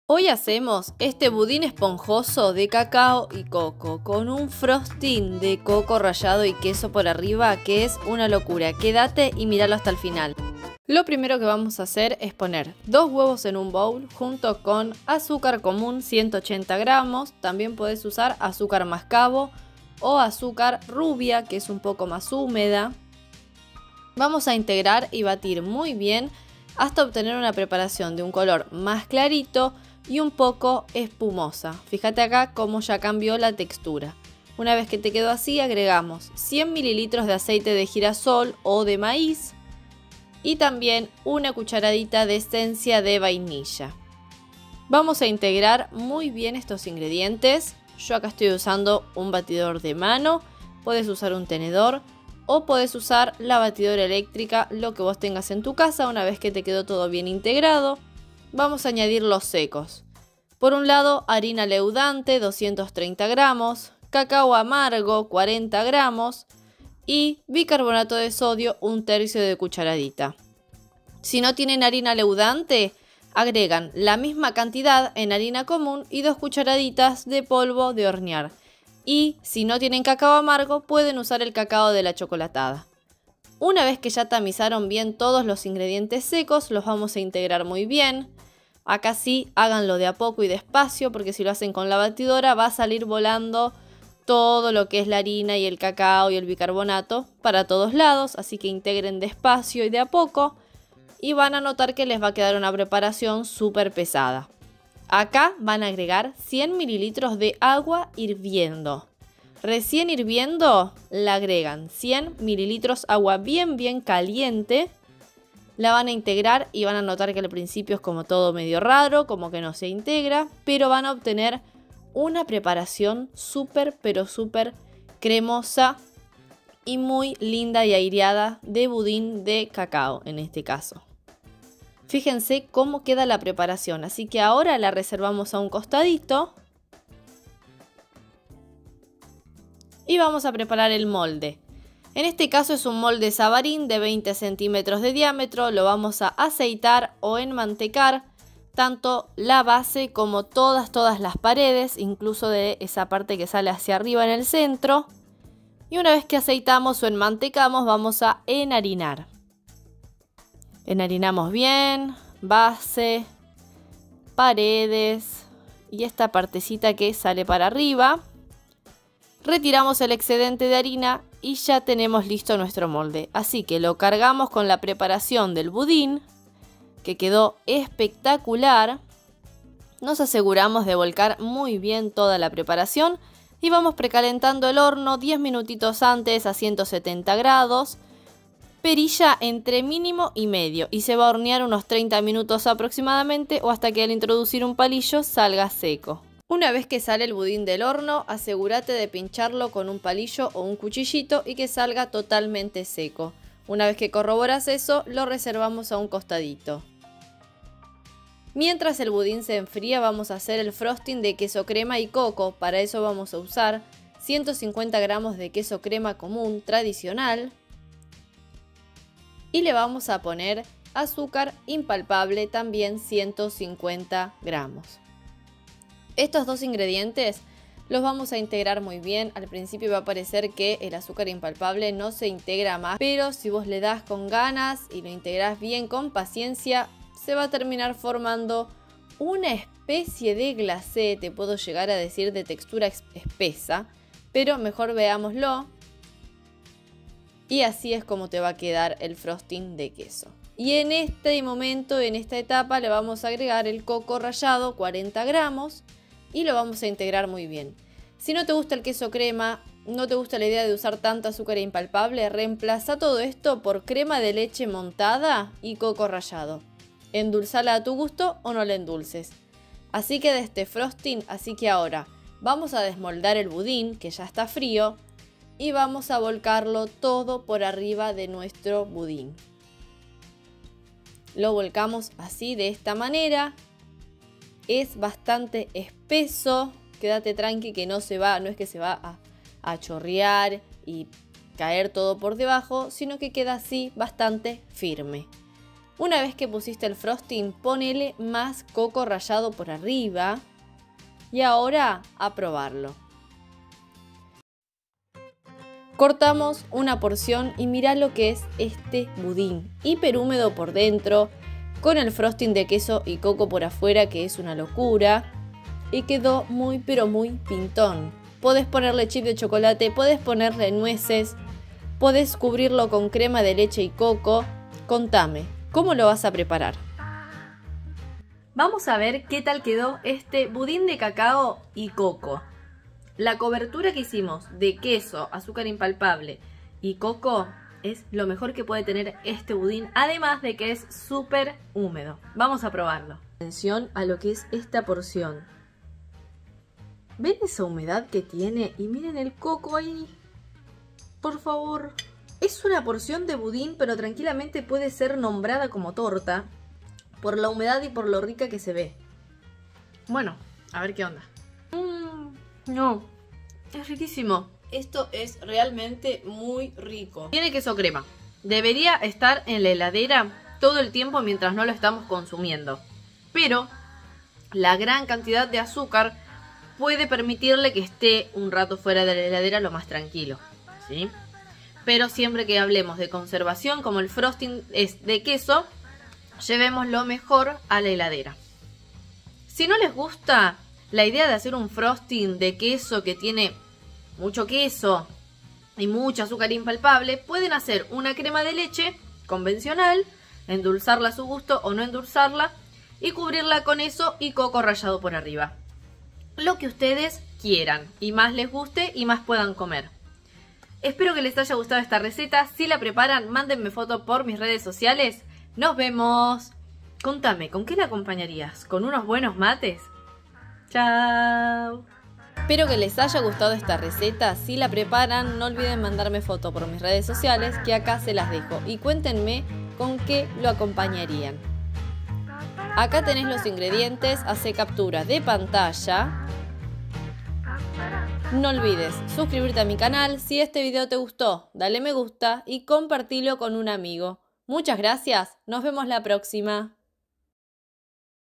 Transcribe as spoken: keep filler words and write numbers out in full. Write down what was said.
Hoy hacemos este budín esponjoso de cacao y coco con un frosting de coco rallado y queso por arriba que es una locura. Quédate y míralo hasta el final. Lo primero que vamos a hacer es poner dos huevos en un bowl junto con azúcar común ciento ochenta gramos. También puedes usar azúcar mascabo o azúcar rubia, que es un poco más húmeda. Vamos a integrar y batir muy bien hasta obtener una preparación de un color más clarito y un poco espumosa. Fíjate acá cómo ya cambió la textura. Una vez que te quedó así, agregamos cien mililitros de aceite de girasol o de maíz y también una cucharadita de esencia de vainilla. Vamos a integrar muy bien estos ingredientes. Yo acá estoy usando un batidor de mano, puedes usar un tenedor o puedes usar la batidora eléctrica, lo que vos tengas en tu casa. Una vez que te quedó todo bien integrado, vamos a añadir los secos. Por un lado, harina leudante doscientos treinta gramos, cacao amargo cuarenta gramos y bicarbonato de sodio un tercio de cucharadita. Si no tienen harina leudante, agregan la misma cantidad en harina común y dos cucharaditas de polvo de hornear. Y si no tienen cacao amargo, pueden usar el cacao de la chocolatada. Una vez que ya tamizaron bien todos los ingredientes secos, los vamos a integrar muy bien. Acá sí, háganlo de a poco y despacio, porque si lo hacen con la batidora va a salir volando todo lo que es la harina y el cacao y el bicarbonato para todos lados. Así que integren despacio y de a poco y van a notar que les va a quedar una preparación súper pesada. Acá van a agregar cien mililitros de agua hirviendo. Recién hirviendo le agregan cien mililitros agua bien bien caliente. La van a integrar y van a notar que al principio es como todo medio raro, como que no se integra, pero van a obtener una preparación súper pero súper cremosa y muy linda y aireada de budín de cacao en este caso. Fíjense cómo queda la preparación, así que ahora la reservamos a un costadito. Y vamos a preparar el molde. En este caso es un molde Savarin de veinte centímetros de diámetro. Lo vamos a aceitar o enmantecar tanto la base como todas, todas las paredes, incluso de esa parte que sale hacia arriba en el centro. Y una vez que aceitamos o enmantecamos, vamos a enharinar. Enharinamos bien, base, paredes y esta partecita que sale para arriba. Retiramos el excedente de harina y ya tenemos listo nuestro molde. Así que lo cargamos con la preparación del budín, que quedó espectacular. Nos aseguramos de volcar muy bien toda la preparación y vamos precalentando el horno diez minutitos antes a ciento setenta grados. Perilla entre mínimo y medio y se va a hornear unos treinta minutos aproximadamente o hasta que al introducir un palillo salga seco. Una vez que sale el budín del horno, asegúrate de pincharlo con un palillo o un cuchillito y que salga totalmente seco. Una vez que corroboras eso, lo reservamos a un costadito. Mientras el budín se enfría, vamos a hacer el frosting de queso crema y coco. Para eso vamos a usar ciento cincuenta gramos de queso crema común tradicional. Y le vamos a poner azúcar impalpable, también ciento cincuenta gramos. Estos dos ingredientes los vamos a integrar muy bien. Al principio va a parecer que el azúcar impalpable no se integra más, pero si vos le das con ganas y lo integrás bien con paciencia, se va a terminar formando una especie de glacé, te puedo llegar a decir de textura espesa, pero mejor veámoslo. Y así es como te va a quedar el frosting de queso. Y en este momento, en esta etapa, le vamos a agregar el coco rallado, cuarenta gramos, y lo vamos a integrar muy bien. Si no te gusta el queso crema, no te gusta la idea de usar tanto azúcar impalpable, reemplaza todo esto por crema de leche montada y coco rallado. Endulzala a tu gusto o no la endulces. Así que de este frosting, así que ahora vamos a desmoldar el budín, que ya está frío, y vamos a volcarlo todo por arriba de nuestro budín. Lo volcamos así, de esta manera. Es bastante espeso. Quédate tranqui que no se va, no es que se va a, a chorrear y caer todo por debajo, sino que queda así bastante firme. Una vez que pusiste el frosting, ponele más coco rallado por arriba. Y ahora a probarlo. Cortamos una porción y mirá lo que es este budín. Hiper húmedo por dentro, con el frosting de queso y coco por afuera, que es una locura. Y quedó muy pero muy pintón. Podés ponerle chip de chocolate, podés ponerle nueces, podés cubrirlo con crema de leche y coco. Contame, ¿cómo lo vas a preparar? Vamos a ver qué tal quedó este budín de cacao y coco. La cobertura que hicimos de queso, azúcar impalpable y coco es lo mejor que puede tener este budín, además de que es súper húmedo. Vamos a probarlo. Atención a lo que es esta porción. ¿Ven esa humedad que tiene? Y miren el coco ahí. Por favor. Es una porción de budín, pero tranquilamente puede ser nombrada como torta por la humedad y por lo rica que se ve. Bueno, a ver qué onda. Mm, no, es riquísimo. Esto es realmente muy rico. Tiene queso crema. Debería estar en la heladera todo el tiempo mientras no lo estamos consumiendo. Pero la gran cantidad de azúcar puede permitirle que esté un rato fuera de la heladera lo más tranquilo, ¿sí? Pero siempre que hablemos de conservación, como el frosting es de queso, llevémoslo mejor a la heladera. Si no les gusta la idea de hacer un frosting de queso que tiene mucho queso y mucho azúcar impalpable, pueden hacer una crema de leche convencional, endulzarla a su gusto o no endulzarla y cubrirla con eso y coco rallado por arriba. Lo que ustedes quieran y más les guste y más puedan comer. Espero que les haya gustado esta receta. Si la preparan, mándenme foto por mis redes sociales. ¡Nos vemos! Contame, ¿con qué la acompañarías? ¿Con unos buenos mates? ¡Chao! Espero que les haya gustado esta receta. Si la preparan, no olviden mandarme foto por mis redes sociales, que acá se las dejo. Y cuéntenme con qué lo acompañarían. Acá tenés los ingredientes, hacé captura de pantalla. No olvides suscribirte a mi canal. Si este video te gustó, dale me gusta y compartilo con un amigo. Muchas gracias, nos vemos la próxima.